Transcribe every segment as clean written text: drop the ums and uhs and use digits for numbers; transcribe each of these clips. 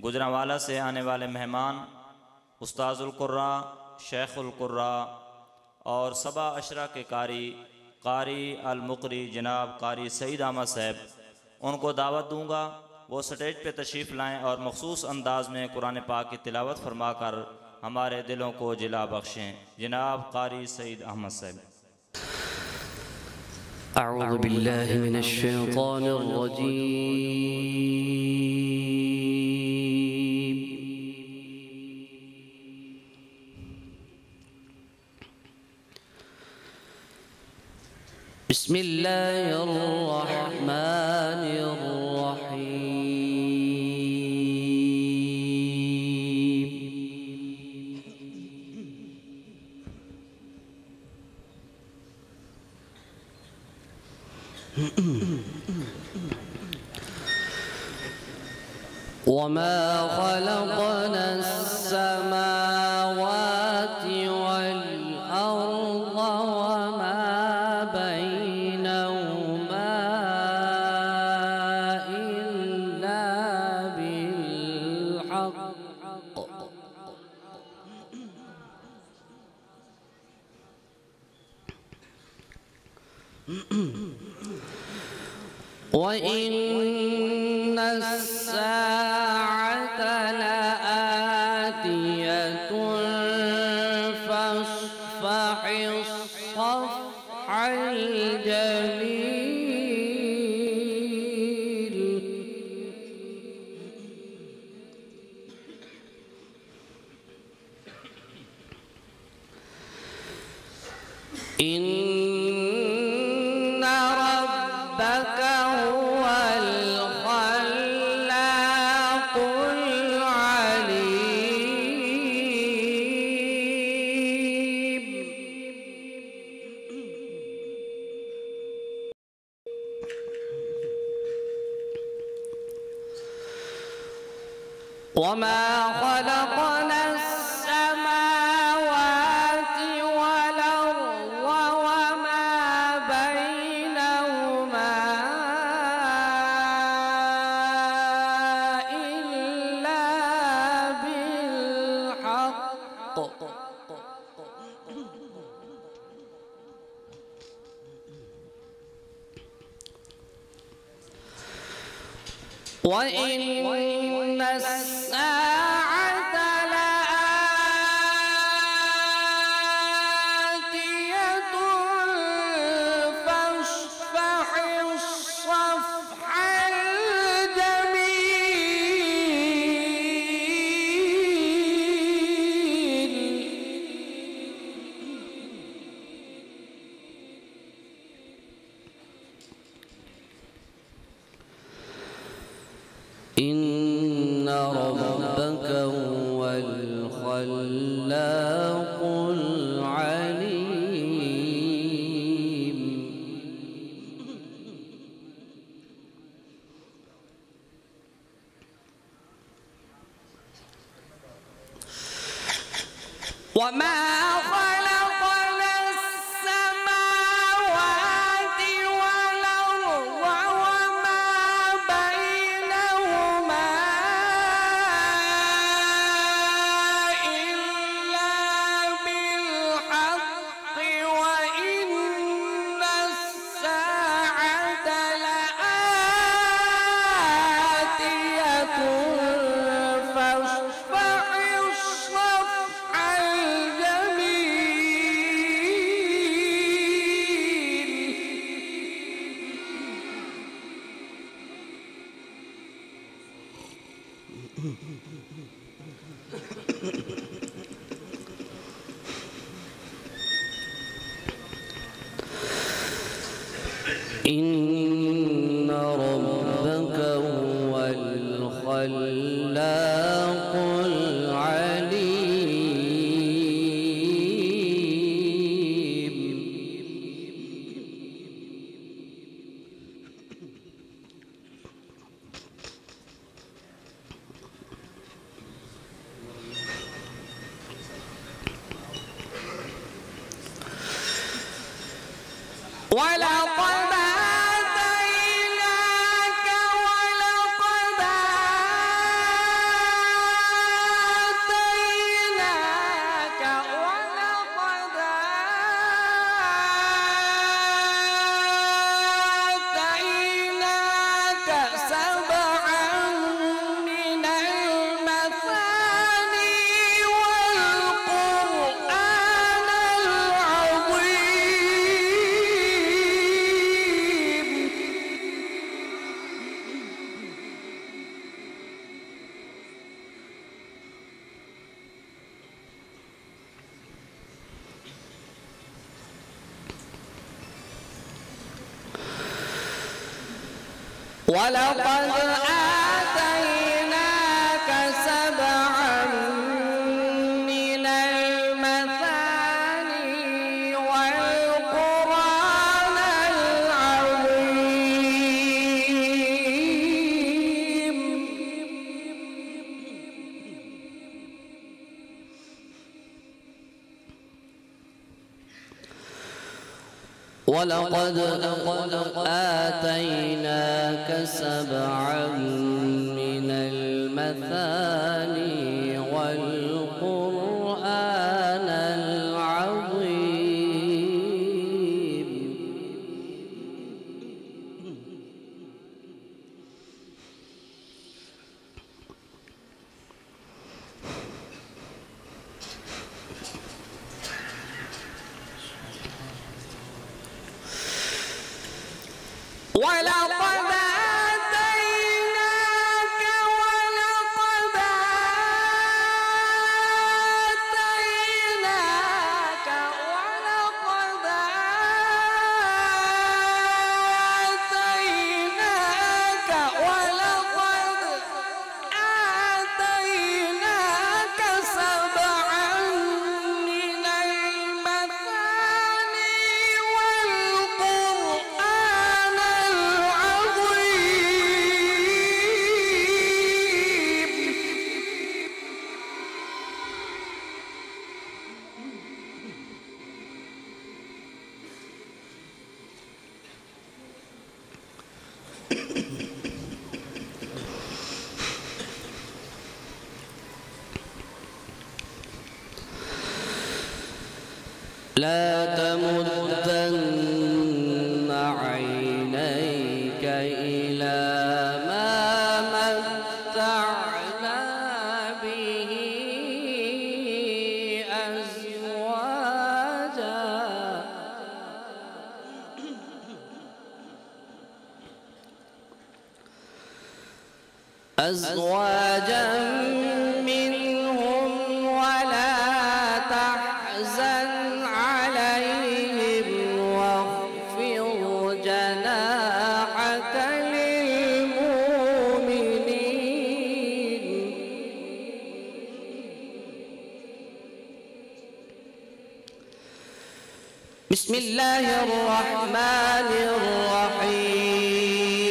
गुजरांवाला से आने वाले मेहमान उस्ताजुल कुर्रा, शेखुल कुर्रा और सबा अशरा के कारी अल मुकरी जनाब कारी सईद अहमद साहब, उनको दावत दूंगा वो स्टेज पे तशरीफ़ लाएं और मखसूस अंदाज में कुरान पाक की तिलावत फरमा कर हमारे दिलों को जिला बख्शें। जनाब कारी सईद अहमद साहब। अऊज़ु बिल्लाहि मिनश शैतानिर रजीम। बिस्मिल्लाहिर रहमानिर रहीम। वमा खलक़ना अस्समावाति वल अर्ज़ वमा बैनहुमा इल्ला बिल्हक़्क़ वइन्न अस्साअत लआतियतुन फ़ास्फ़हिस्सफ़्हल जमील। इन्न रब्बक हुवल खल्लाक़ुल अलीम। वमा खलक़ना अस्समावाति वल अर्ज़ वमा बैनहुमा इल्ला बिल्हक़्क़ वइन्न अस्साअत लआतियतुन फ़ास्फ़हिस्सफ़्हल जमील। इन्न रब्बक हुवल खल्लाक़ुल अलीम। वमा खलक़ना अस्समावाति वल अर्ज़ वमा बैनहुमा इल्ला बिल्हक़्क़ वइन्न अस्साअत लआतियतुन फ़ास्फ़हिस्सफ़्हल इन्न रब्बक हुवल खल्लाक़ुल अलीम। वलक़द आतैनाक वलक़द ولقد آتيناك سبعا من المثاني والقرآن العظيم ولقد آتيناك سبعا من المثاني والقرآن العظيم ولقد آتيناك سبعا من المثاني والقرآن لا تمدن عينيك إلى ما متعنا به أزواجا منهم ولا تحزن عليهم واخفض جناحك للمؤمنين بسم الله الرحمن الرحيم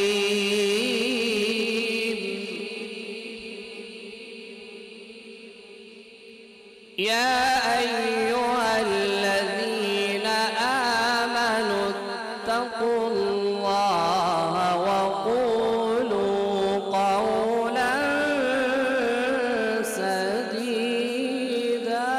يا أيها الذين آمنوا اتقوا الله وقولوا قولا سديدا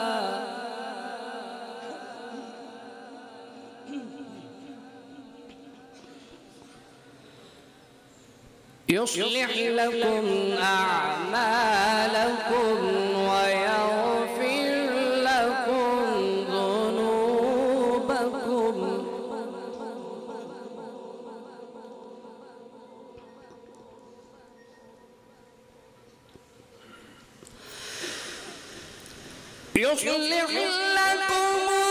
يصلح لكم أعمالكم ويغفر لكم ذنوبكم يصلح لكم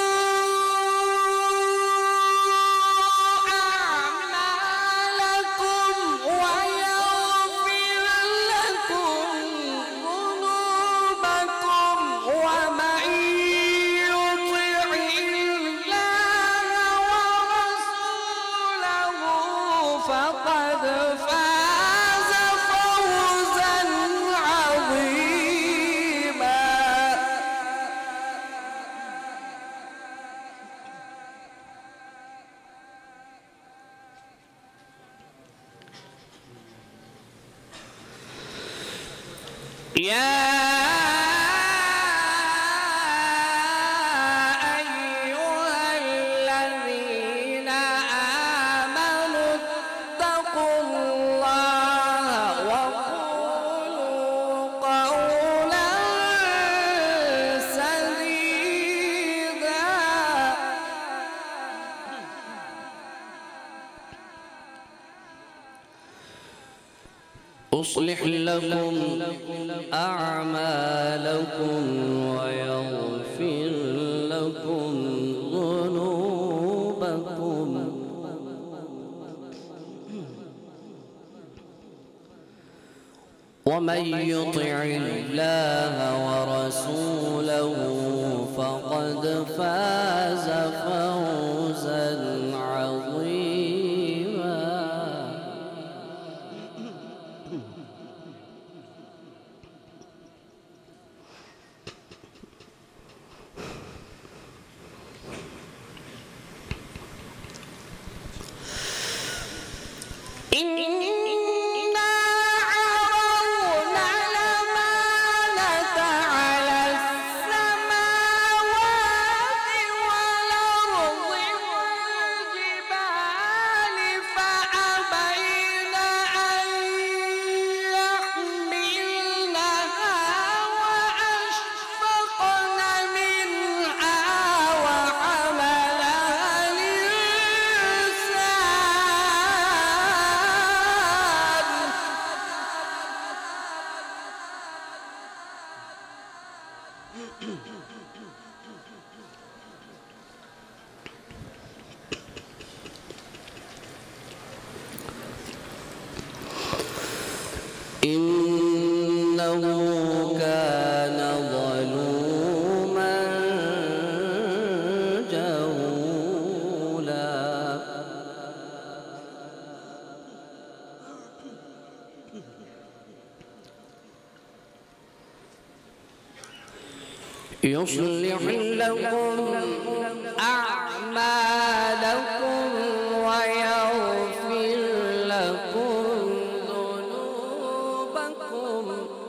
فقد فاز فوزا عظيما يا أصلح لكم أعمالكم ويغفر لكم ذنوبكم ومن يطع الله ورسوله فقد فاز فوزا عظيما. إنه كان ظلوما جهولا. يصلح لكم أعمالكم ويغفر لكم ذنوبكم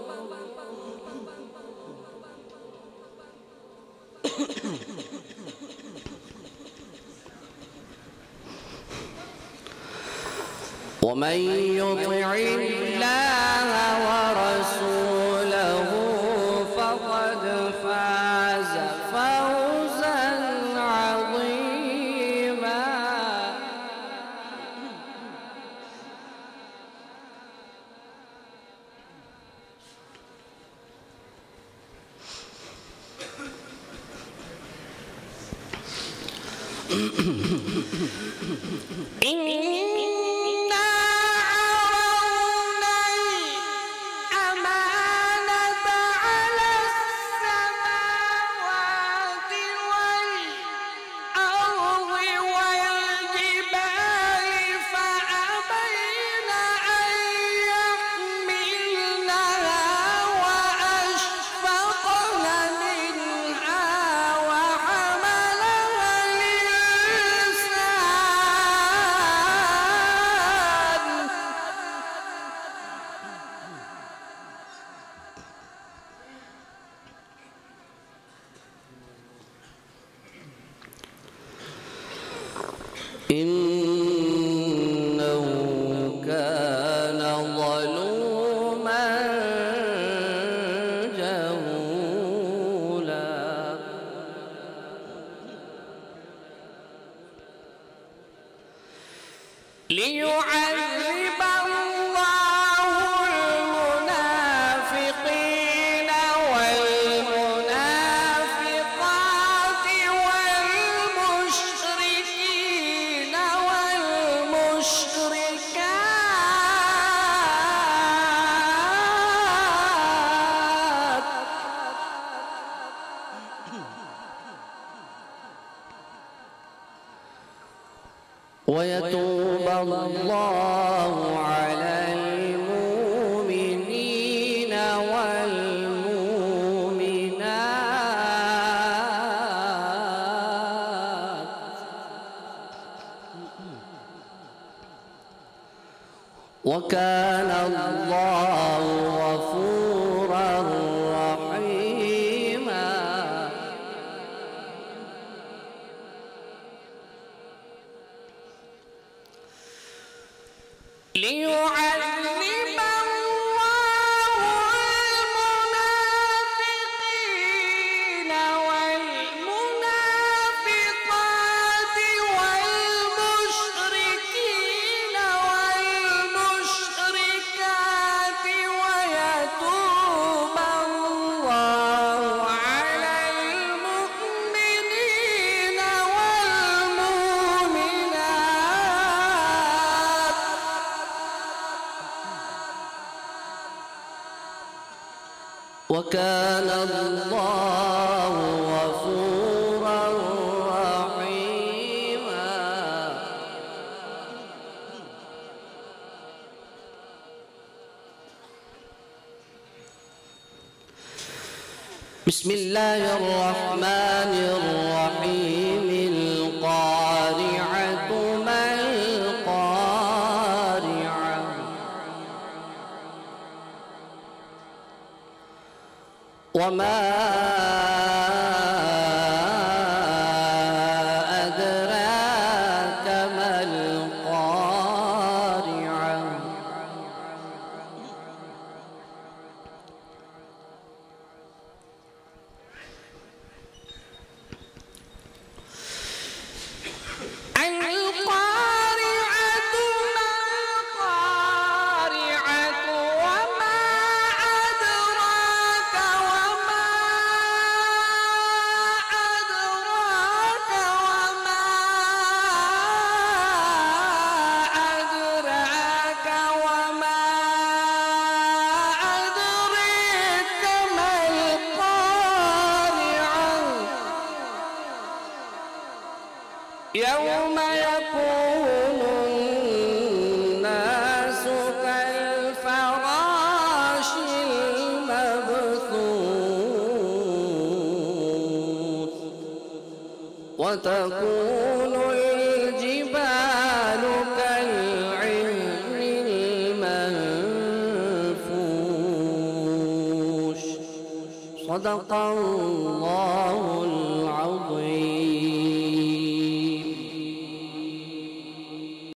ومن يطع الله ورسوله فقد فاز فوزا عظيما. إنا عرضنا الأمانة على السماوات والأرض والجبال فأبين أن يحملنها وأشفقن منها وحملها إنه كان ظلوما جهولا. ليعذب الله المنافقين والمنافقات والمشركين والمشركات ويتوب الله على المؤمنين والمؤمنات وكان الله غفورا رحيما. ليعذب الله المنافقين والمنافقات والمشركين والمشركات وكان الله غفورا رحيما. بسم الله الرحمن الرحيم. القارعة ما القارعة وما أدراك ما القارعة يوم يكون الناس كالفراش المبثوث وتكون الجبال كالعهن المنفوش. صدق الله العظيم.